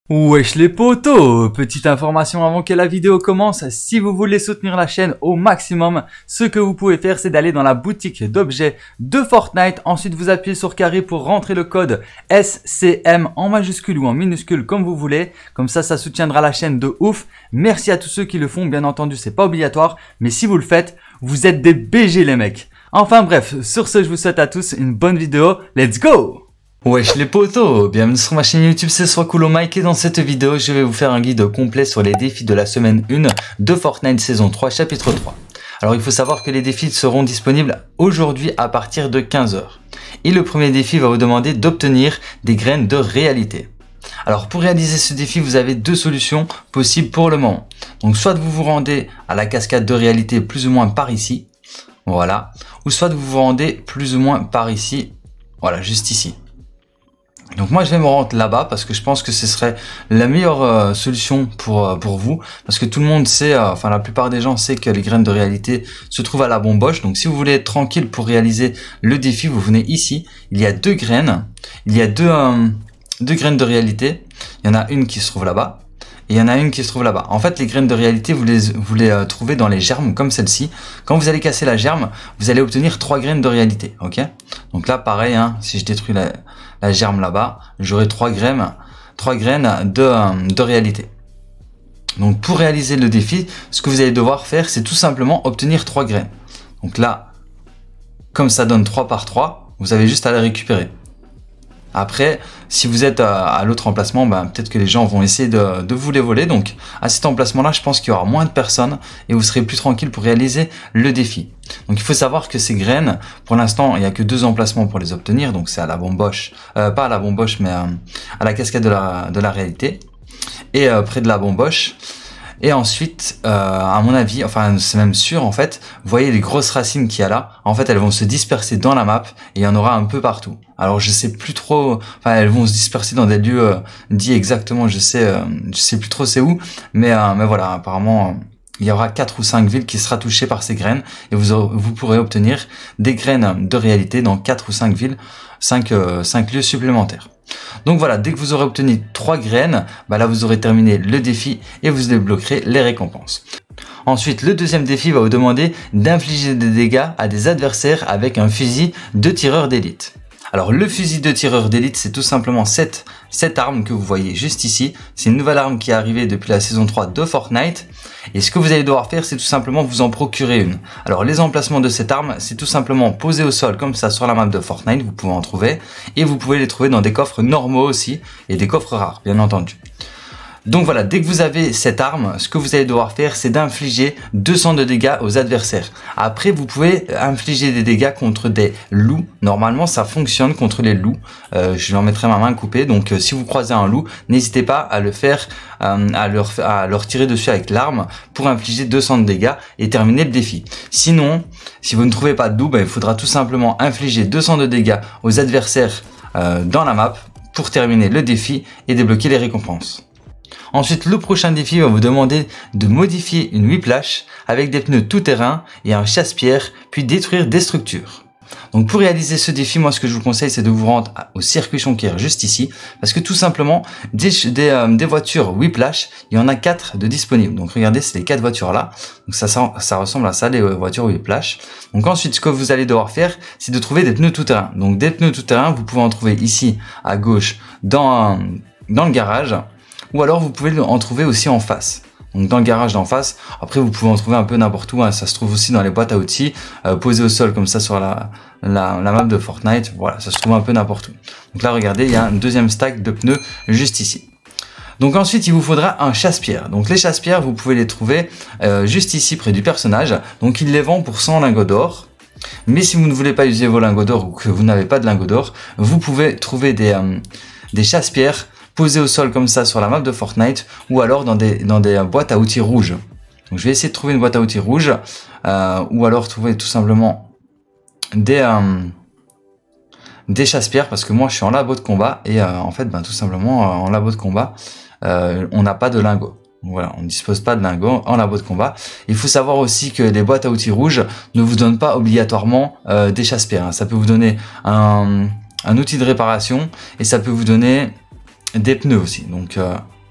Wesh les potos, petite information avant que la vidéo commence, si vous voulez soutenir la chaîne au maximum, ce que vous pouvez faire c'est d'aller dans la boutique d'objets de Fortnite, ensuite vous appuyez sur carré pour rentrer le code SCM en majuscule ou en minuscule comme vous voulez, comme ça soutiendra la chaîne de ouf. Merci à tous ceux qui le font, bien entendu c'est pas obligatoire, mais si vous le faites, vous êtes des BG les mecs. Enfin bref, sur ce je vous souhaite à tous une bonne vidéo, let's go! Wesh les potos, bienvenue sur ma chaîne YouTube, c'est Swakulo Mike et dans cette vidéo je vais vous faire un guide complet sur les défis de la semaine 1 de Fortnite saison 3 chapitre 3. Alors il faut savoir que les défis seront disponibles aujourd'hui à partir de 15 h. Et le premier défi va vous demander d'obtenir des graines de réalité. Alors pour réaliser ce défi vous avez deux solutions possibles pour le moment. Donc soit vous vous rendez à la cascade de réalité plus ou moins par ici, voilà, ou soit vous vous rendez plus ou moins par ici, voilà, juste ici. Donc moi je vais me rendre là-bas parce que je pense que ce serait la meilleure solution pour vous, parce que tout le monde sait, enfin la plupart des gens sait que les graines de réalité se trouvent à la bomboche. Donc si vous voulez être tranquille pour réaliser le défi, vous venez ici, il y a deux graines, il y a deux graines de réalité, il y en a une qui se trouve là-bas. Et il y en a une qui se trouve là-bas. En fait, les graines de réalité, vous les trouvez dans les germes comme celle-ci. Quand vous allez casser la germe, vous allez obtenir 3 graines de réalité. Ok. Donc là, pareil, hein, si je détruis la germe là-bas, j'aurai 3 graines de réalité. Donc pour réaliser le défi, ce que vous allez devoir faire, c'est tout simplement obtenir 3 graines. Donc là, comme ça donne 3 par 3, vous avez juste à les récupérer. Après, si vous êtes à l'autre emplacement, ben, peut-être que les gens vont essayer de vous les voler. Donc, à cet emplacement-là, je pense qu'il y aura moins de personnes et vous serez plus tranquille pour réaliser le défi. Donc, il faut savoir que ces graines, pour l'instant, il n'y a que 2 emplacements pour les obtenir. Donc, c'est à la bomboche, pas à la bomboche, mais à la cascade de la réalité et près de la bomboche. Et ensuite, à mon avis, enfin c'est même sûr en fait, vous voyez les grosses racines qu'il y a là, en fait elles vont se disperser dans la map et il y en aura un peu partout. Alors je sais plus trop, enfin elles vont se disperser dans des lieux dits exactement, je sais plus trop c'est où, mais voilà, apparemment il y aura 4 ou 5 villes qui sera touchées par ces graines et vous pourrez obtenir des graines de réalité dans 4 ou 5 villes, 5 lieux supplémentaires. Donc voilà, dès que vous aurez obtenu 3 graines, bah là vous aurez terminé le défi et vous débloquerez les récompenses. Ensuite, le deuxième défi va vous demander d'infliger des dégâts à des adversaires avec un fusil de tireur d'élite. Alors le fusil de tireur d'élite, c'est tout simplement cette arme que vous voyez juste ici. C'est une nouvelle arme qui est arrivée depuis la saison 3 de Fortnite. Et ce que vous allez devoir faire, c'est tout simplement vous en procurer une. Alors les emplacements de cette arme, c'est tout simplement posé au sol comme ça sur la map de Fortnite, vous pouvez en trouver. Et vous pouvez les trouver dans des coffres normaux aussi et des coffres rares, bien entendu. Donc voilà, dès que vous avez cette arme, ce que vous allez devoir faire, c'est d'infliger 200 de dégâts aux adversaires. Après, vous pouvez infliger des dégâts contre des loups. Normalement, ça fonctionne contre les loups. Je leur mettrai ma main coupée. Donc, si vous croisez un loup, n'hésitez pas à le faire, à leur tirer dessus avec l'arme pour infliger 200 de dégâts et terminer le défi. Sinon, si vous ne trouvez pas de loup, il faudra tout simplement infliger 200 de dégâts aux adversaires dans la map pour terminer le défi et débloquer les récompenses. Ensuite, le prochain défi va vous demander de modifier une whiplash avec des pneus tout-terrain et un chasse-pierre, puis détruire des structures. Donc pour réaliser ce défi, moi ce que je vous conseille, c'est de vous rendre au circuit Jonker juste ici, parce que tout simplement, des voitures whiplash, il y en a 4 de disponibles. Donc regardez, c'est les 4 voitures là. Donc ça ressemble à ça, les voitures whiplash. Donc ensuite, ce que vous allez devoir faire, c'est de trouver des pneus tout-terrain. Donc des pneus tout-terrain, vous pouvez en trouver ici à gauche dans le garage. Ou alors vous pouvez en trouver aussi en face. Donc dans le garage d'en face. Après vous pouvez en trouver un peu n'importe où. Hein. Ça se trouve aussi dans les boîtes à outils, posées au sol comme ça sur la map de Fortnite. Voilà, ça se trouve un peu n'importe où. Donc là regardez, il y a un deuxième stack de pneus juste ici. Donc ensuite il vous faudra un chasse-pierre. Donc les chasse-pierres vous pouvez les trouver juste ici près du personnage. Donc il les vend pour 100 lingots d'or. Mais si vous ne voulez pas user vos lingots d'or ou que vous n'avez pas de lingots d'or, vous pouvez trouver des chasse-pierres posé au sol comme ça sur la map de Fortnite ou alors dans des boîtes à outils rouges. Donc je vais essayer de trouver une boîte à outils rouge ou alors trouver tout simplement des chasse-pierres parce que moi je suis en labo de combat et en fait tout simplement en labo de combat on n'a pas de lingots. Voilà, on ne dispose pas de lingots en labo de combat. Il faut savoir aussi que les boîtes à outils rouges ne vous donnent pas obligatoirement des chasse-pierres. Hein. Ça peut vous donner un outil de réparation et ça peut vous donner des pneus aussi. Donc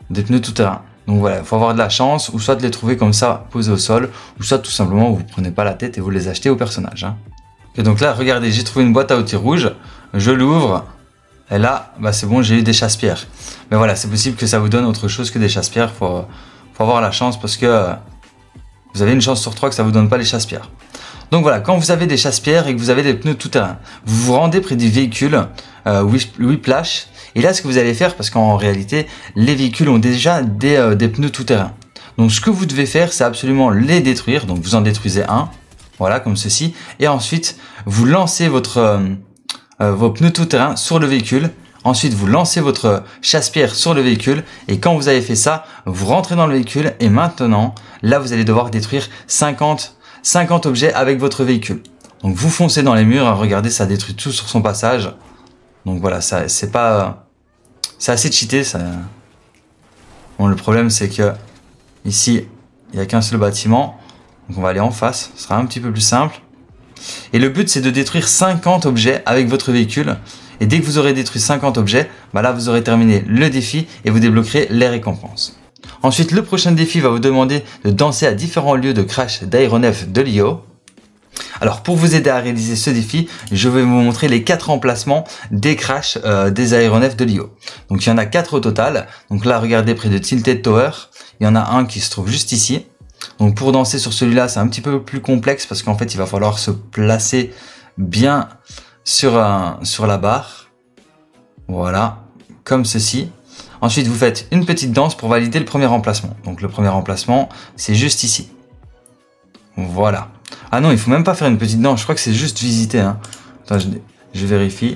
des pneus tout-terrain. Donc voilà, il faut avoir de la chance, ou soit de les trouver comme ça, posés au sol, ou soit tout simplement vous prenez pas la tête et vous les achetez au personnage. Hein. Et donc là, regardez, j'ai trouvé une boîte à outils rouge, je l'ouvre, et là, bah c'est bon, j'ai eu des chasse-pierres. Mais voilà, c'est possible que ça vous donne autre chose que des chasse-pierres, faut avoir la chance parce que vous avez une chance sur 3 que ça vous donne pas les chasse-pierres. Donc voilà, quand vous avez des chasse-pierres et que vous avez des pneus tout-terrain, vous vous rendez près du véhicule Whiplash. Et là, ce que vous allez faire, parce qu'en réalité, les véhicules ont déjà des pneus tout-terrain. Donc ce que vous devez faire, c'est absolument les détruire. Donc vous en détruisez un, voilà, comme ceci. Et ensuite, vous lancez vos pneus tout-terrain sur le véhicule. Ensuite, vous lancez votre chasse-pierre sur le véhicule. Et quand vous avez fait ça, vous rentrez dans le véhicule. Et maintenant, là, vous allez devoir détruire 50 objets avec votre véhicule. Donc vous foncez dans les murs, hein, regardez, ça détruit tout sur son passage. Donc voilà, ça c'est assez cheaté. Ça... Bon, le problème c'est que ici, il n'y a qu'un seul bâtiment. Donc on va aller en face, ce sera un petit peu plus simple. Et le but c'est de détruire 50 objets avec votre véhicule. Et dès que vous aurez détruit 50 objets, bah là vous aurez terminé le défi et vous débloquerez les récompenses. Ensuite, le prochain défi va vous demander de danser à différents lieux de crash d'aéronefs de Lio. Alors, pour vous aider à réaliser ce défi, je vais vous montrer les 4 emplacements des crashs des aéronefs de Lio. Donc, il y en a 4 au total. Donc là, regardez près de Tilted Tower. Il y en a un qui se trouve juste ici. Donc, pour danser sur celui-là, c'est un petit peu plus complexe parce qu'en fait, il va falloir se placer bien sur la barre. Voilà, comme ceci. Ensuite, vous faites une petite danse pour valider le premier emplacement. Donc, le premier emplacement, c'est juste ici. Voilà. Ah non, il faut même pas faire une petite danse. Je crois que c'est juste visiter. Hein. Attends, je vérifie.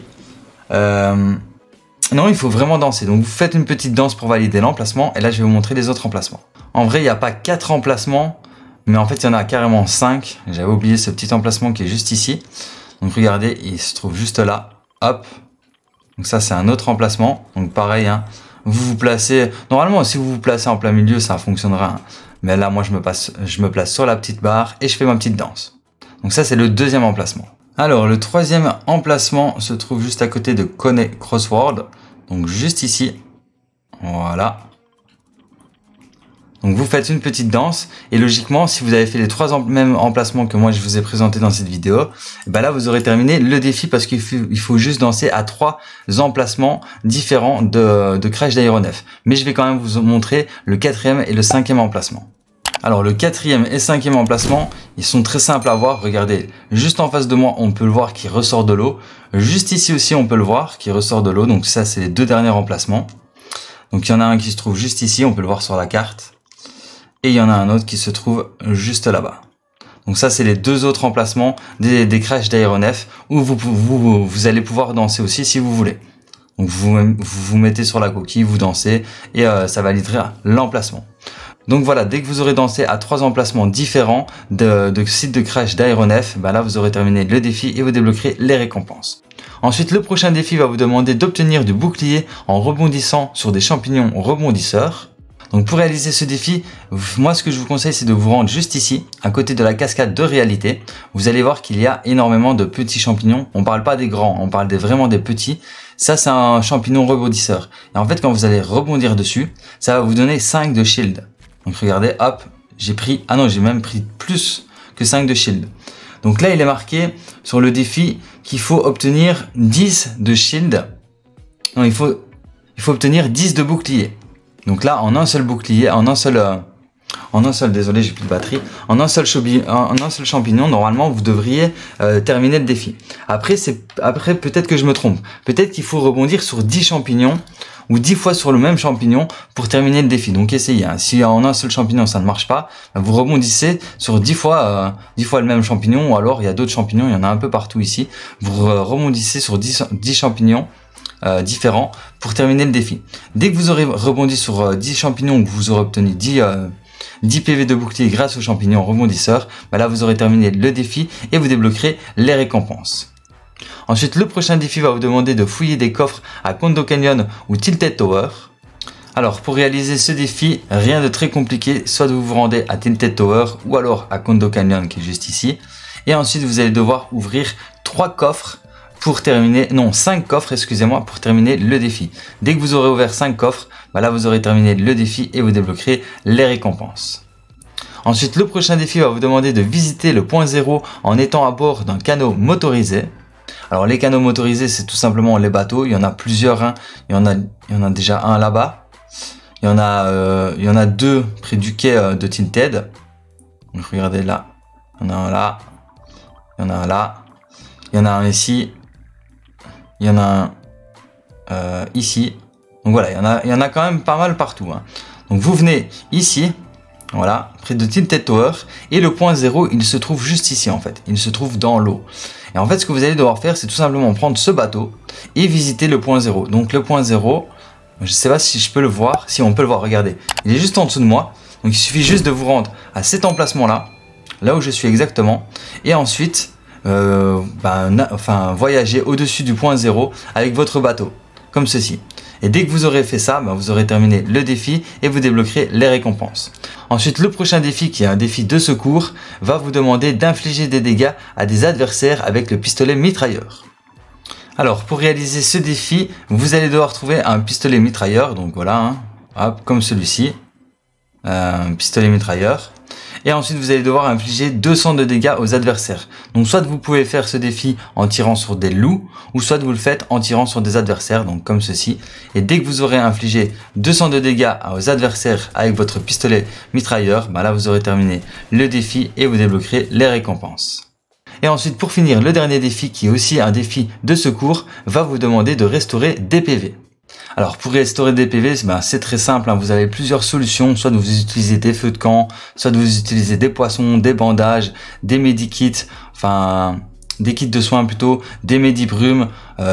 Non, il faut vraiment danser. Donc, vous faites une petite danse pour valider l'emplacement. Et là, je vais vous montrer les autres emplacements. En vrai, il n'y a pas 4 emplacements. Mais en fait, il y en a carrément 5. J'avais oublié ce petit emplacement qui est juste ici. Donc, regardez, il se trouve juste là. Hop. Donc, ça, c'est un autre emplacement. Donc, pareil, hein. Vous vous placez, normalement si vous vous placez en plein milieu ça fonctionnera, hein. Mais là moi je me place sur la petite barre et je fais ma petite danse. Donc ça c'est le deuxième emplacement. Alors le troisième emplacement se trouve juste à côté de Coney Crossword, donc juste ici, voilà. Donc vous faites une petite danse et logiquement si vous avez fait les 3 mêmes emplacements que moi je vous ai présenté dans cette vidéo, ben là vous aurez terminé le défi parce qu'il faut juste danser à 3 emplacements différents de crash d'aéronef. Mais je vais quand même vous montrer le 4e et le 5e emplacement. Alors le 4e et 5e emplacement, ils sont très simples à voir. Regardez, juste en face de moi on peut le voir qui ressort de l'eau. Juste ici aussi on peut le voir qui ressort de l'eau. Donc ça c'est les 2 derniers emplacements. Donc il y en a un qui se trouve juste ici, on peut le voir sur la carte. Et il y en a un autre qui se trouve juste là-bas. Donc ça, c'est les 2 autres emplacements des crashs d'aéronefs où vous allez pouvoir danser aussi si vous voulez. Donc vous mettez sur la coquille, vous dansez et ça validera l'emplacement. Donc voilà, dès que vous aurez dansé à 3 emplacements différents de sites de crash d'aéronefs, bah là vous aurez terminé le défi et vous débloquerez les récompenses. Ensuite, le prochain défi va vous demander d'obtenir du bouclier en rebondissant sur des champignons rebondisseurs. Donc pour réaliser ce défi, moi ce que je vous conseille c'est de vous rendre juste ici, à côté de la cascade de réalité. Vous allez voir qu'il y a énormément de petits champignons. On parle pas des grands, on parle vraiment des petits. Ça c'est un champignon rebondisseur. Et en fait quand vous allez rebondir dessus, ça va vous donner 5 de shield. Donc regardez, hop, j'ai même pris plus que 5 de shield. Donc là il est marqué sur le défi qu'il faut obtenir 10 de shield. Non, il faut obtenir 10 de bouclier. Donc là, en un seul bouclier, désolé, j'ai plus de batterie, en un seul champignon, normalement, vous devriez terminer le défi. Après, peut-être que je me trompe. Peut-être qu'il faut rebondir sur 10 champignons ou 10 fois sur le même champignon pour terminer le défi. Donc essayez. Hein. Si en un seul champignon ça ne marche pas, vous rebondissez sur 10 fois le même champignon, ou alors il y a d'autres champignons, il y en a un peu partout ici. Vous rebondissez sur 10 champignons différents pour terminer le défi. Dès que vous aurez rebondi sur 10 champignons, que vous aurez obtenu 10 PV de bouclier grâce aux champignons rebondisseurs, bah là vous aurez terminé le défi et vous débloquerez les récompenses. Ensuite, le prochain défi va vous demander de fouiller des coffres à Condo Canyon ou Tilted Tower. Alors pour réaliser ce défi, rien de très compliqué, soit vous vous rendez à Tilted Tower ou alors à Condo Canyon qui est juste ici. Et ensuite vous allez devoir ouvrir 3 coffres pour terminer, non 5 coffres excusez-moi pour terminer le défi. Dès que vous aurez ouvert 5 coffres, bah là vous aurez terminé le défi et vous débloquerez les récompenses. Ensuite le prochain défi va vous demander de visiter le point 0 en étant à bord d'un canot motorisé. Alors les canots motorisés c'est tout simplement les bateaux, il y en a plusieurs, hein. il y en a déjà un là-bas, il y en a deux près du quai de Tinted. Donc regardez là, il y en a un là, il y en a un là, il y en a un ici, il y en a un ici. Donc voilà, il y en a quand même pas mal partout, hein. Donc vous venez ici, voilà, près de Tinted Tower, et le point 0 il se trouve juste ici en fait, il se trouve dans l'eau. Et en fait ce que vous allez devoir faire c'est tout simplement prendre ce bateau et visiter le point 0. Donc le point 0, je sais pas si je peux le voir, si on peut le voir, regardez, il est juste en dessous de moi. Donc il suffit juste de vous rendre à cet emplacement là, là où je suis exactement, et ensuite voyager au-dessus du point 0 avec votre bateau, comme ceci. Et dès que vous aurez fait ça, vous aurez terminé le défi et vous débloquerez les récompenses. Ensuite, le prochain défi, qui est un défi de secours, va vous demander d'infliger des dégâts à des adversaires avec le pistolet mitrailleur. Alors, pour réaliser ce défi, vous allez devoir trouver un pistolet mitrailleur, donc voilà, hein, hop, comme celui-ci, un pistolet mitrailleur. Et ensuite, vous allez devoir infliger 200 de dégâts aux adversaires. Donc, soit vous pouvez faire ce défi en tirant sur des loups, ou soit vous le faites en tirant sur des adversaires, donc comme ceci. Et dès que vous aurez infligé 200 de dégâts aux adversaires avec votre pistolet mitrailleur, là, vous aurez terminé le défi et vous débloquerez les récompenses. Et ensuite, pour finir, le dernier défi, qui est aussi un défi de secours, va vous demander de restaurer des PV. Alors pour restaurer des PV, c'est très simple, hein. Vous avez plusieurs solutions, soit vous utilisez des feux de camp, soit vous utilisez des poissons, des bandages, des medikits, enfin des kits de soins plutôt, des médibrumes,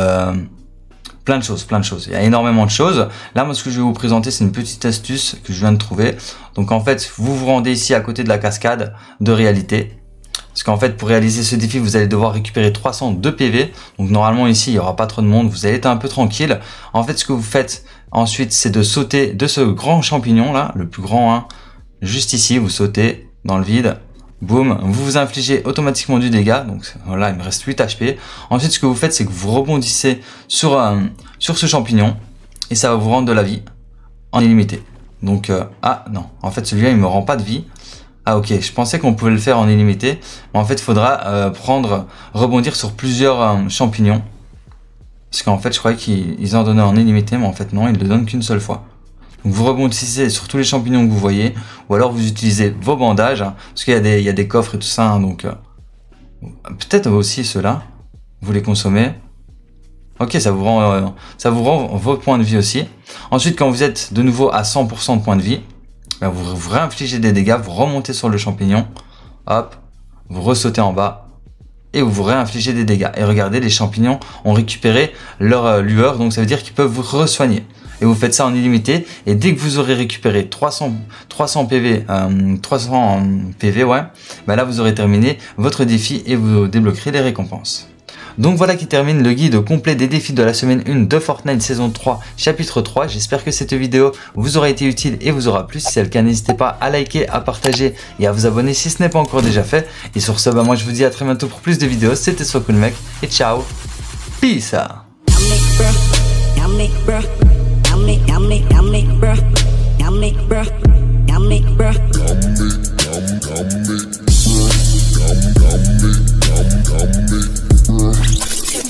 plein de choses, il y a énormément de choses. Là moi ce que je vais vous présenter c'est une petite astuce que je viens de trouver. Donc en fait vous vous rendez ici à côté de la cascade de réalité. Parce qu'en fait, pour réaliser ce défi, vous allez devoir récupérer 302 PV. Donc normalement ici, il n'y aura pas trop de monde. Vous allez être un peu tranquille. En fait, ce que vous faites ensuite, c'est de sauter de ce grand champignon là, le plus grand, hein, juste ici. Vous sautez dans le vide. Boum, vous vous infligez automatiquement du dégât. Donc voilà, il me reste 8 HP. Ensuite, ce que vous faites, c'est que vous rebondissez sur ce champignon. Et ça va vous rendre de la vie en illimité. Donc, ah non, en fait, celui-là, il me rend pas de vie. Ah ok, je pensais qu'on pouvait le faire en illimité, mais en fait il faudra rebondir sur plusieurs champignons. Parce qu'en fait je croyais qu'ils en donnaient en illimité, mais en fait non, ils ne le donnent qu'une seule fois. Donc vous rebondissez sur tous les champignons que vous voyez, ou alors vous utilisez vos bandages, hein, parce qu'il y a des coffres et tout ça, hein, donc peut-être aussi ceux-là, vous les consommez. Ok, ça vous rend vos points de vie aussi. Ensuite quand vous êtes de nouveau à 100% de points de vie, vous réinfligez des dégâts, vous remontez sur le champignon, hop, vous ressautez en bas et vous réinfligez des dégâts. Et regardez, les champignons ont récupéré leur lueur, donc ça veut dire qu'ils peuvent vous re-soigner. Et vous faites ça en illimité, et dès que vous aurez récupéré 300 PV, ouais, là vous aurez terminé votre défi et vous débloquerez les récompenses. Donc voilà qui termine le guide complet des défis de la semaine 1 de Fortnite saison 3 chapitre 3. J'espère que cette vidéo vous aura été utile et vous aura plu. Si c'est le cas, n'hésitez pas à liker, à partager et à vous abonner si ce n'est pas encore déjà fait. Et sur ce, moi je vous dis à très bientôt pour plus de vidéos. C'était SoCoolMec et ciao. Peace.